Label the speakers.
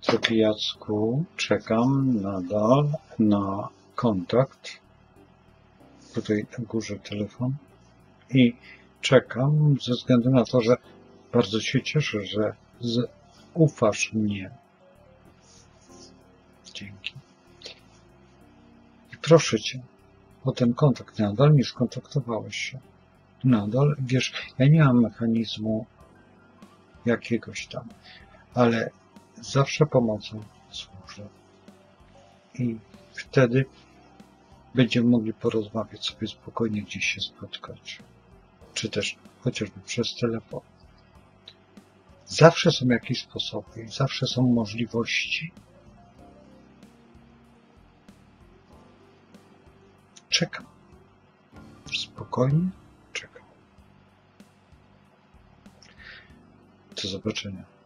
Speaker 1: Niestety, Jacku, czekam nadal na kontakt. Tutaj na górze telefon. I czekam ze względu na to, że bardzo się cieszę, że ufasz mnie. Dzięki. I proszę Cię o ten kontakt. Nadal nie skontaktowałeś się. Nadal, wiesz, ja nie mam mechanizmu jakiegoś tam, ale zawsze pomocą służę. I wtedy będziemy mogli porozmawiać sobie spokojnie, gdzieś się spotkać. Czy też chociażby przez telefon. Zawsze są jakieś sposoby i zawsze są możliwości. Czekam. Spokojnie czekam. Do zobaczenia.